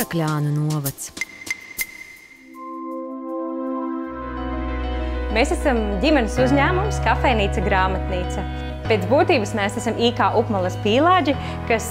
Varakļānu novads. Mēs esam ģimenes uzņēmums Kafejnīca Grāmatnīca. Pēc būtības mēs esam IK Upmalas pīlāģi, kas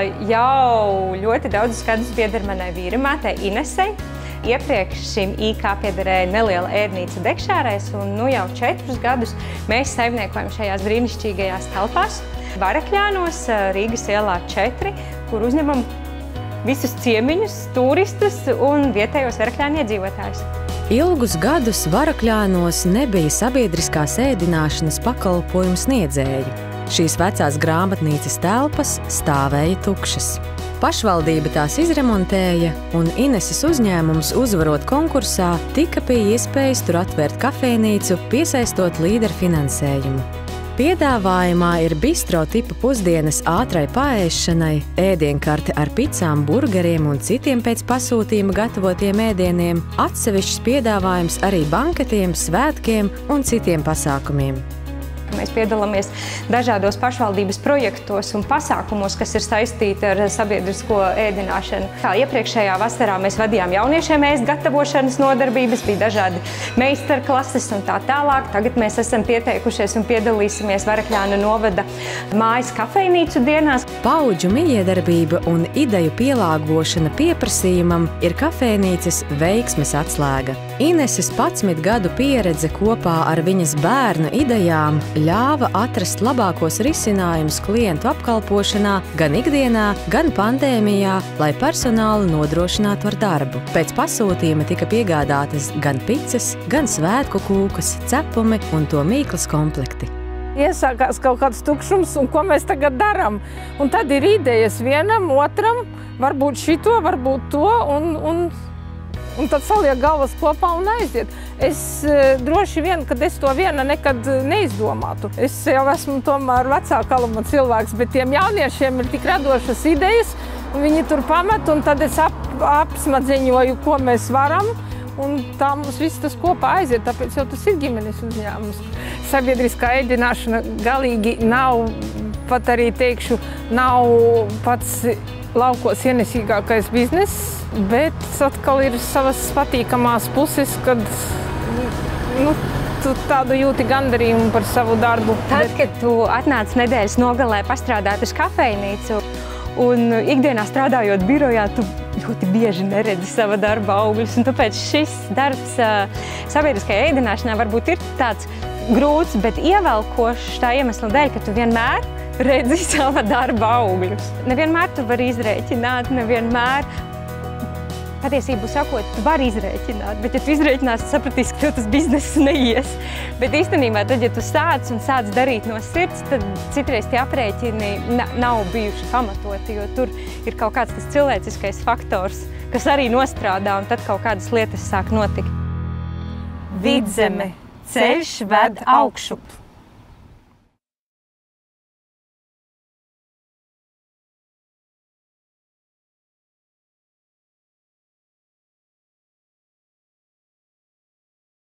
jau ļoti daudzus gadus pieder manai vīramātei Inesei. Iepriekš šim IK piederēja neliela ēdnīca Dekšārēs, un jau 4 gadus mēs saimniekojam šajās brīnišķīgajās telpās. Varakļānos, Rīgas ielā 4, kur uzņemam visus ciemiņus, turistus un vietējos varakļānu iedzīvotājus. Ilgus gadus Varakļānos nebija sabiedriskās ēdināšanas pakalpojumu sniedzēju. Šīs vecās grāmatnīcas telpas stāvēja tukšas. Pašvaldība tās izremontēja, un Ineses uzņēmums, uzvarot konkursā, tika pie iespējas tur atvērt kafejnīcu, piesaistot līderfinansējumu. Piedāvājumā ir bistro tipa pusdienas ātrai paēšanai, ēdienkarte ar picām, burgeriem un citiem pēc pasūtījuma gatavotiem ēdieniem, atsevišķs piedāvājums arī banketiem, svētkiem un citiem pasākumiem. Mēs piedalāmies dažādos pašvaldības projektos un pasākumos, kas ir saistīti ar sabiedrisko ēdināšanu. Kā iepriekšējā vasarā mēs vadījām jauniešiem ēst gatavošanas nodarbības, bija dažādi meistarklases un tā tālāk. Tagad mēs esam pieteikušies un piedalīsimies Varakļānu novada mājas kafejnīcu dienās. Paudžu mijiedarbība un ideju pielāgošana pieprasījumam ir kafejnīcas veiksmes atslēga. Ineses 11 gadu pieredze kopā ar viņas bērnu idejām ļāva atrast labākos risinājumus klientu apkalpošanā gan ikdienā, gan pandēmijā, lai personālu nodrošinātu ar darbu. Pēc pasūtījuma tika piegādātas gan picas, gan svētku kūkas, cepumi un to mīklas komplekti. Iesākās kaut kāds tukšums, un ko mēs tagad darām. Un tad ir idejas vienam, otram, varbūt šito, varbūt to, un tad saliek galvas kopā un aiziet. Es droši vien, kad es to viena nekad neizdomātu. Es jau esmu tomēr vecāka aluma cilvēks, bet tiem jauniešiem ir tik radošas idejas, un viņi tur pamet, un tad es apsmadzeņoju, ko mēs varam, un tā mums viss tas kopā aiziet, tāpēc jau tas ir ģimenes uzņēmums. Sabiedriskā ēdināšana galīgi nav, pat arī teikšu, nav pats laukos ienesīgākais bizness, bet atkal ir savas patīkamās puses, kad tu tādu jūti gandarījumu par savu darbu. Tad, kad tu atnāc nedēļas nogalē pastrādāt uz kafejnīcu, un ikdienā strādājot birojā, tu ļoti bieži neredzi sava darba augļus, un tāpēc šis darbs sabiedriskajā ēdināšanā varbūt ir tāds grūts, bet ievelkošs tā iemesla dēļ, ka tu vienmēr redzi sava darba augļus. Nevienmēr tu vari izrēķināt, nevienmēr, patiesību sakot, tu vari izrēķināt, bet ja tu izrēķināsi, sapratīsi, ka tev tas bizness neies. Bet īstenībā tad, ja tu sāc darīt no sirds, tad citreiz tie aprēķini nav bijuši pamatoti, jo tur ir kaut kāds tas cilvēciskais faktors, kas arī nostrādā, un tad kaut kādas lietas sāk notikt. Vidzeme, ceļš ved augšup.